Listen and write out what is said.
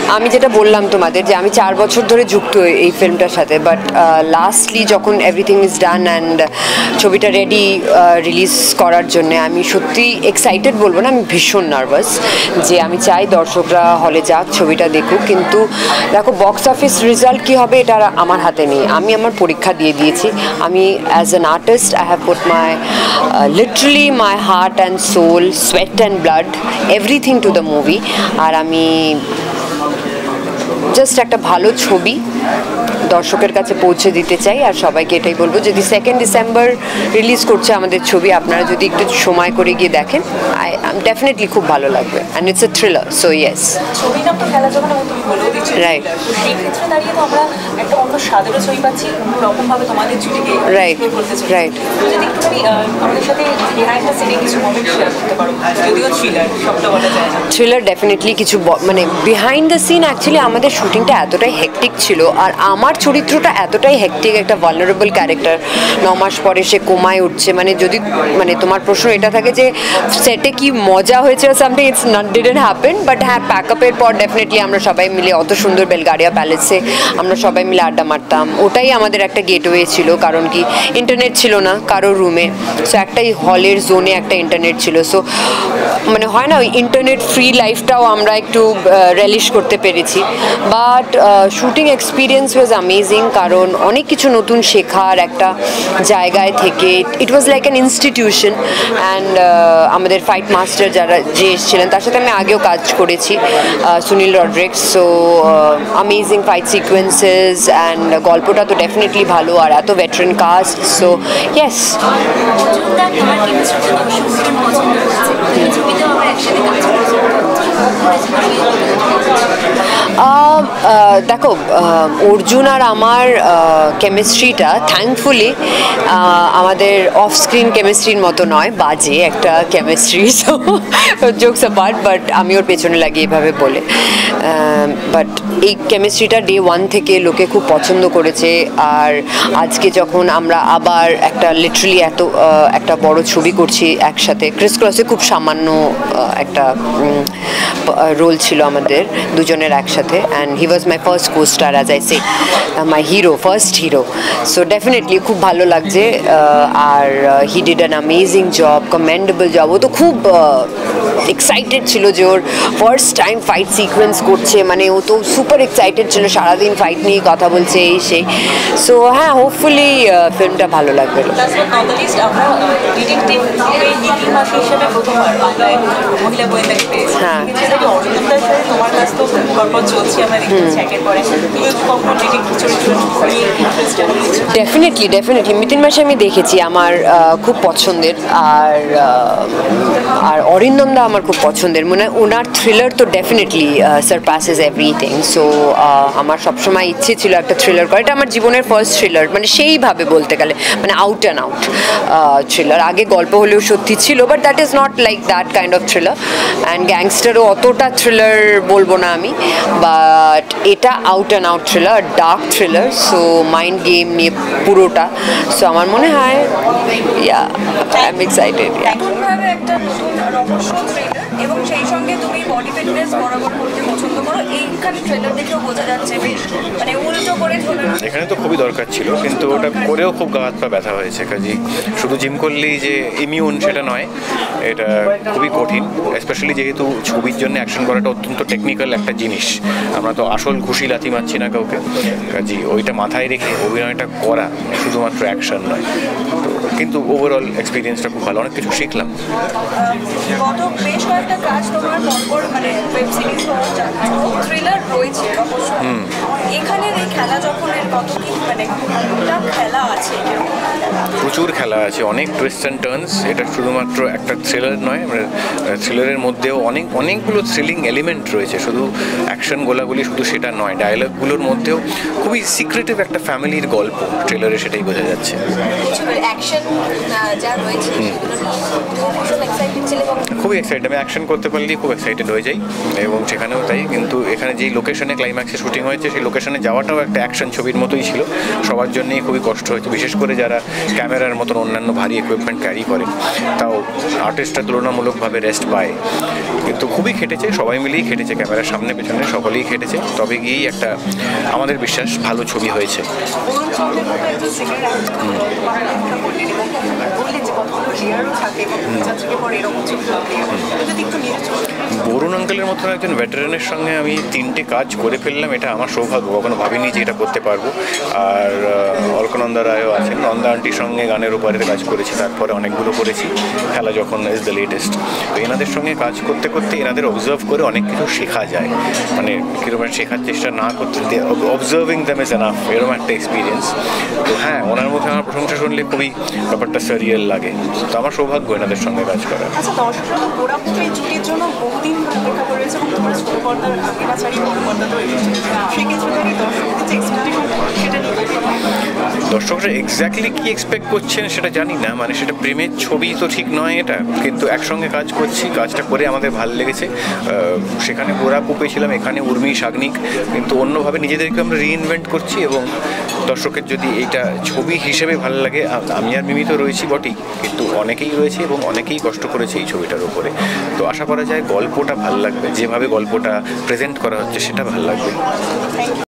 আমি যেটা বললাম তোমাদের যে আমি 4 বছর ধরে যুক্ত এই ফিল্মটার সাথে, বাট লাস্টলি যখন এভরিথিং ইজ ডান অ্যান্ড ছবিটা রেডি রিলিজ করার জন্য আমি সত্যি এক্সাইটেড বলবো না, আমি ভীষণ নার্ভাস যে আমি চাই দর্শকরা হলে যাক, ছবিটা দেখুক, কিন্তু দেখো বক্স অফিস রেজাল্ট কী হবে এটা আমার হাতে নেই। আমি আমার পরীক্ষা দিয়ে দিয়েছি। আমি as an artist I have put my literally my heart and soul, sweat and blood, everything to the movie. আর আমি জাস্ট একটা ভালো ছবি দর্শকের কাছে পৌঁছে দিতে চাই। আর সবাইকে এটাই বলবো, যদি 2 ডিসেম্বর রিলিজ করছে আমাদের ছবি, আপনারা যদি একটু সময় করে গিয়ে দেখেন, ডেফিনেটলি খুব ভালো লাগবে। And it's a thriller, so yes. Right right right. Thriller definitely কিছু মানে বিহাইন্ড দ্য সিন অ্যাকচুয়ালি আমাদের শুটিংটা এতটাই হেকটিক ছিল, আর আমার চরিত্রটা এতটাই হেকটিক, একটা ভালনারেবল ক্যারেক্টার, 9 মাস পরে সে কোমায় উঠছে। মানে যদি মানে তোমার প্রশ্ন এটা থাকে যে সেটে কি মজা হয়েছে something, it's not didn't happen, but হ্যাঁ প্যাকআপের পর ডেফিনেটলি আমরা সবাই মিলে অত সুন্দর বেলগাড়িয়া প্যালেসে আমরা সবাই মিলে আড্ডা মারতাম। ওটাই আমাদের একটা গেটওয়ে ছিল, কারণ কি ইন্টারনেট ছিল না কারোর রুমে, সো একটাই হলের জোনে একটা ইন্টারনেট ছিল। সো মানে হয় না ওই ইন্টারনেট ফ্রি লাইফটাও আমরা একটু রিলিশ করতে পেরেছি। But shooting experience was amazing, কারণ অনেক কিছু নতুন শেখার একটা জায়গায় থেকে, it was like an institution. And আমাদের ফাইট মাস্টার যারা যে এসেছিলেন তার সাথে আমি আগেও কাজ করেছি, Sunil Rodrigues. So amazing fight sequences and গল্পটা তো ডেফিনেটলি ভালো, আর এত ভেটারেন কাস্ট। So yes. দেখো অর্জুন আর আমার কেমিস্ট্রিটা থ্যাঙ্কফুলি আমাদের অফ স্ক্রিন কেমিস্ট্রির মতো নয়, বাজে একটা chemistry, so jokes apart, but আমি ওর পেছনে লাগি এভাবে বলে। বাট এই কেমিস্ট্রিটা ডে 1 থেকে লোকে খুব পছন্দ করেছে। আর আজকে যখন আমরা আবার একটা লিটারালি একটা বড় ছবি করছি একসাথে, ক্রিস ক্রসে খুব সামান্য একটা রোল ছিল আমাদের দুজনের একসাথে, and he was my first co-star, as I say, my hero, first hero. So definitely খুব ভালো লাগছে। আর he did an amazing job, commendable job. ও তো খুব এক্সাইটেড ছিল যে ওর ফার্স্ট টাইম ফাইট সিকোয়েন্স করছে, মানে ও তো সুপার এক্সাইটেড ছিল, সারাদিন ফাইট নিয়ে কথা বলছে এই সেই। সো হ্যাঁ, হোপফুলি ফিল্মটা ভালো লাগবে। হ্যাঁ ডেফিনেটলি মিতিন মাসে আমি দেখেছি, আমার খুব পছন্দের। আর অরিন্দম দা আমার খুব পছন্দের, মানে ওনার থ্রিলার তো ডেফিনেটলি সারপাসেস এভরিথিং। সো আমার সবসময় ইচ্ছে ছিল একটা থ্রিলার করা, এটা আমার জীবনের ফার্স্ট থ্রিলার, মানে সেইভাবে বলতে গেলে মানে আউট অ্যান্ড আউট থ্রিলার। আগে গল্প হলেও সত্যি ছিল, but that is not like that kind of thriller. And গ্যাংস্টারও অতটা থ্রিলার বলবো না আমি, বাট এটা out and out thriller, dark thriller. So mind game নিয়ে পুরোটা। সো আমার মনে হয় ইয়া আই এম এক্সাইটেড। এবং সেই সঙ্গে তুমি বডি ফিটনেস বরাবর করতে পছন্দ করো, এইখানে ট্রেলার দেখেও বোঝা যাচ্ছে বেশ মানে উল্টো করে চলে। এখানে তো খুবই দরকার ছিল, কিন্তু ওটা করেও খুব গা হাত পা ব্যথা হয়েছে। কাজে শুধু জিম করলেই যে ইমিউন সেটা নয়, এটা খুবই কঠিন, স্পেশালি যেহেতু ছবির জন্য অ্যাকশন করাটা অত্যন্ত টেকনিক্যাল একটা জিনিস। আমরা তো আসল ঘুষি লাথি মারছি না কাউকে, কাজে ওইটা মাথায় রেখে অভিনয়টা করা শুধুমাত্র অ্যাকশন নয়। তো কিন্তু ওভারঅল এক্সপিরিয়েন্সটা খুব ভালো, অনেক কিছু শিখলাম। গত বেশ কয়েকটা কাজ তোমার পরপর মানে ওয়েব সিরিজ থ্রিলার রয়েছে অবশ্যই, এখানে এই খেলা যখন এর কত কি মানে খেলা আছে, প্রচুর খেলা আছে, অনেক টুইস্ট অ্যান্ড টার্নস। এটা শুধুমাত্র একটা থ্রিলার নয়, থ্রিলারের মধ্যেও অনেকগুলো থ্রিলিং এলিমেন্ট রয়েছে, শুধু অ্যাকশন গোলাগুলি শুধু সেটা নয়, ডায়লগগুলোর মধ্যেও খুবই সিক্রেটিভ একটা ফ্যামিলির গল্প ট্রেলারে, সেটাই বোঝা যাচ্ছে। খুবই এক্সাইটেড, আমি অ্যাকশন করতে পারলেই খুব এক্সাইটেড হয়ে যাই, এবং সেখানেও তাই। কিন্তু এখানে যেই লোকেশনে ক্লাইম্যাক্সে শুটিং হয়েছে, সেই লোকেশনে যাওয়াটাও একটা অ্যাকশন ছবির মতোই ছিল। সবার জন্যই খুবই কষ্ট হয়েছে, বিশেষ করে যারা ক্যামেরার মতন অন্যান্য ভারী ইকুইপমেন্ট ক্যারি করে, তাও আর্টিস্টরা তুলনামূলকভাবে রেস্ট পায়। কিন্তু খুবই খেটেছে, সবাই মিলেই খেটেছে, ক্যামেরার সামনে পেছনে সকলেই খেটেছে, তবে গিয়েই একটা আমাদের বিশ্বাস ভালো ছবি হয়েছে। বরুণ আঙ্কেলের মতন একজন ভেটারানের সঙ্গে আমি 3টে কাজ করে ফেললাম, এটা আমার সৌভাগ্য। কখনো ভাবিনি যে এটা করতে পারবো। আর অলকানন্দা রায়ও আছেন, নন্দা আন্টির সঙ্গে গানের উপরে কাজ করেছি, তারপরে অনেকগুলো করেছি। খেলা যখন ইজ দ্য লেটেস্ট। তো এনাদের সঙ্গে কাজ করতে করতে এনাদের অবজার্ভ করে অনেক কিছু শেখা যায়, মানে কীরকম শেখার চেষ্টা না করতে, অবজার্ভিং দ্যাম ইজ এনাফ, এরকম একটা এক্সপিরিয়েন্স। তো হ্যাঁ, ওনার মুখে আমার প্রশংসা শুনলে খুবই ব্যাপারটা সারিয়াল লাগে। তো আমার সৌভাগ্য এনাদের সঙ্গে কাজ করার। আচ্ছা, দর্শকরা তো গোড়াপুরে এই ছুটির জন্য বহুদিন অপেক্ষা করে রয়েছে এবং তোমার ছোট পর্দার আগে না ছাড়িয়ে বড় পর্দা তৈরি হচ্ছে, সেক্ষেত্রে দাঁড়িয়ে দর্শকদের যে এক্সপেকটেশন সেটা নিয়ে দর্শকরা এক্স্যাক্টলি কী এক্সপেক্ট করছেন সেটা জানি না, মানে সেটা প্রেমের ছবি তো ঠিক নয় এটা, কিন্তু একসঙ্গে কাজ করছি, কাজটা করে আমাদের ভালো লেগেছে। সেখানে গোরা পেয়েছিলাম, এখানে উর্মি শাগনিক, কিন্তু অন্যভাবে নিজেদেরকে আমরা রিইনভেন্ট করছি। এবং দর্শকের যদি এইটা ছবি হিসেবে ভালো লাগে, আমি আর মিমি তো রয়েছি বটেই, কিন্তু অনেকেই রয়েছে এবং অনেকেই কষ্ট করেছে এই ছবিটার উপরে। তো আশা করা যায় গল্পটা ভালো লাগবে, যেভাবে গল্পটা প্রেজেন্ট করা হচ্ছে সেটা ভালো লাগবে।